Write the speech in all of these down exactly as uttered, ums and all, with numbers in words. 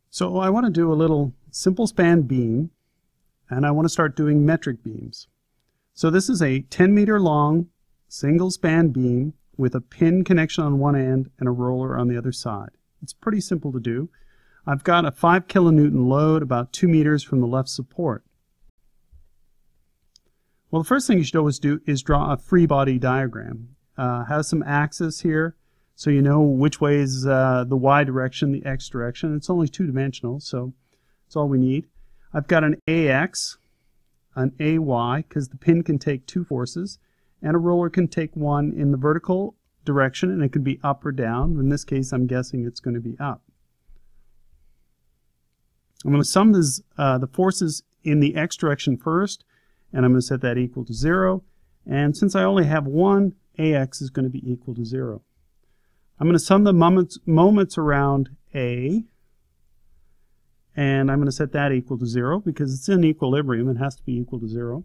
So I want to do a little simple span beam, and I want to start doing metric beams. So this is a ten meter long single span beam with a pin connection on one end and a roller on the other side. It's pretty simple to do. I've got a five kilonewton load about two meters from the left support. Well, the first thing you should always do is draw a free body diagram. Uh, has some axes here, so you know which way is uh, the y direction, the x direction. It's only two-dimensional, so that's all we need. I've got an A X, an A Y, because the pin can take two forces, and a roller can take one in the vertical direction, and it could be up or down. In this case, I'm guessing it's going to be up. I'm going to sum this, uh, the forces in the x direction first, and I'm going to set that equal to zero. And since I only have one, A X is going to be equal to zero. I'm going to sum the moments, moments around A, and I'm going to set that equal to zero because it's in equilibrium. It has to be equal to zero.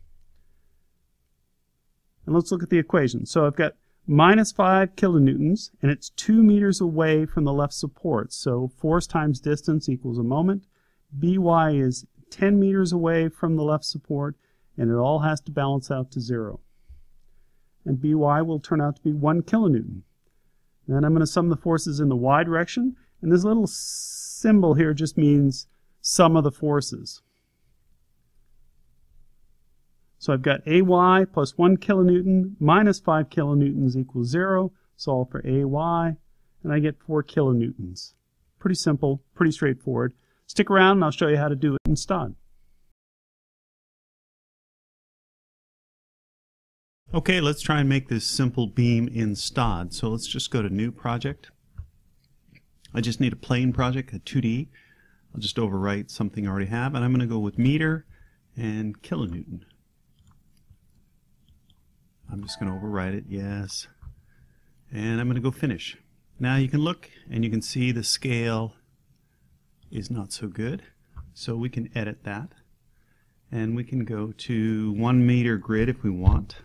And let's look at the equation. So I've got minus five kilonewtons, and it's two meters away from the left support. So force times distance equals a moment. B Y is ten meters away from the left support, and it all has to balance out to zero. And B Y will turn out to be one kilonewton. Then I'm going to sum the forces in the y direction, and this little symbol here just means sum of the forces. So I've got A Y plus one kilonewton minus five kilonewtons equals zero. Solve for A Y, and I get four kilonewtons. Pretty simple, pretty straightforward. Stick around and I'll show you how to do it in STAAD. Okay, let's try and make this simple beam in STAAD. So let's just go to New Project. I just need a plane project, a two D. I'll just overwrite something I already have, and I'm going to go with meter and kilonewton. I'm just going to overwrite it, yes. And I'm going to go finish. Now you can look and you can see the scale is not so good. So we can edit that. And we can go to one meter grid if we want.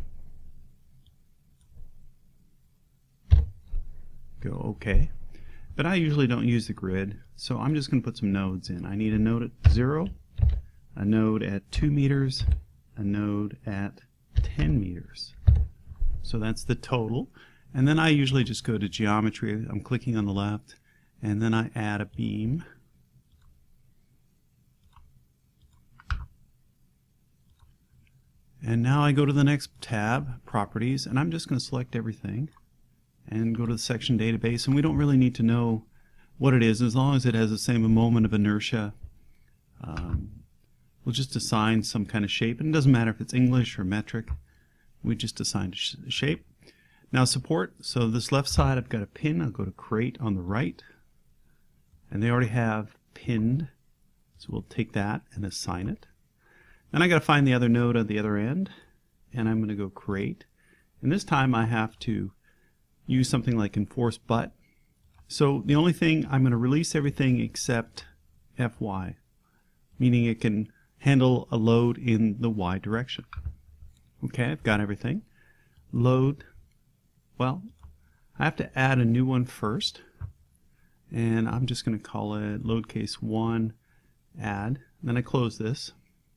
Go OK. But I usually don't use the grid, so I'm just going to put some nodes in. I need a node at zero, a node at two meters, a node at ten meters. So that's the total. And then I usually just go to geometry. I'm clicking on the left, and then I add a beam. And now I go to the next tab, Properties, and I'm just going to select everything and go to the section database. And we don't really need to know what it is as long as it has the same moment of inertia. Um, we'll just assign some kind of shape, and it doesn't matter if it's English or metric. We just assign a sh shape. Now support, so this left side I've got a pin. I'll go to create on the right, and they already have pinned, so we'll take that and assign it. Then I got to find the other node at the other end, and I'm going to go create, and this time I have to use something like enforce but. So the only thing, I'm going to release everything except F Y, meaning it can handle a load in the Y direction. Okay, I've got everything. Load, well, I have to add a new one first, and I'm just going to call it load case one add. Then I close this.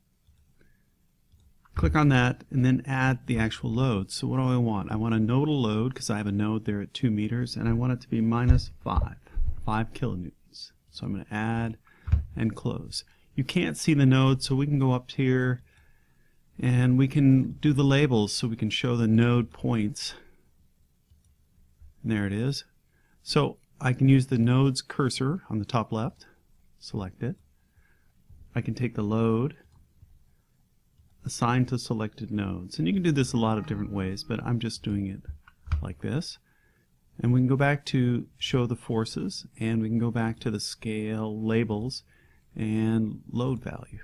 Click on that and then add the actual load. So what do I want? I want a nodal load because I have a node there at two meters, and I want it to be minus five, five kilonewtons. So I'm going to add and close. You can't see the node, so we can go up here and we can do the labels so we can show the node points. And there it is. So I can use the node's cursor on the top left, select it. I can take the load, assign to selected nodes, and you can do this a lot of different ways, but I'm just doing it like this. And we can go back to show the forces, and we can go back to the scale labels and load value.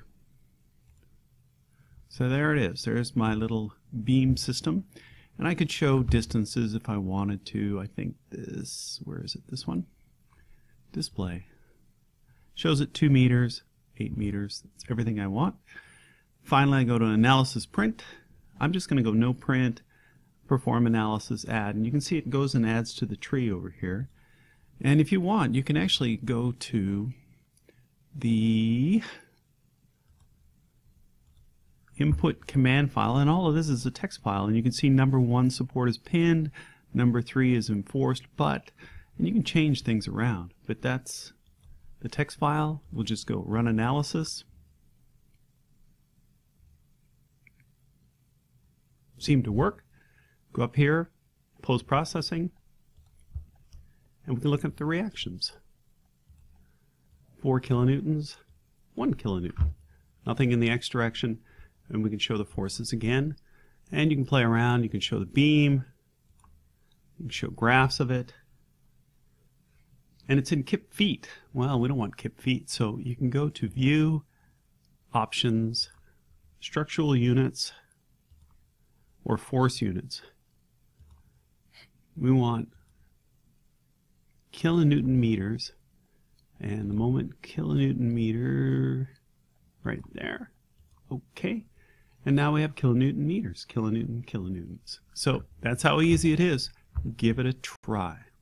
So there it is. There's my little beam system, and I could show distances if I wanted to. I think this, where is it, this one? Display. Shows it two meters, eight meters. That's everything I want. Finally, I go to analysis print. I'm just going to go no print, perform analysis add, and you can see it goes and adds to the tree over here. And if you want, you can actually go to the input command file, and all of this is a text file, and you can see number one support is pinned, number three is enforced, but, and you can change things around, but that's the text file. We'll just go run analysis. Seemed to work. Go up here, post processing, and we can look at the reactions. Four kilonewtons, one kilonewton. Nothing in the x direction. And we can show the forces again, and you can play around. You can show the beam, you can show graphs of it, and it's in kip feet. Well, we don't want kip feet, so you can go to View, Options, Structural Units, or Force Units. We want kilonewton meters, and the moment kilonewton meter right there. Okay. And now we have kilonewton meters, kilonewton, kilonewtons. So that's how easy it is. Give it a try.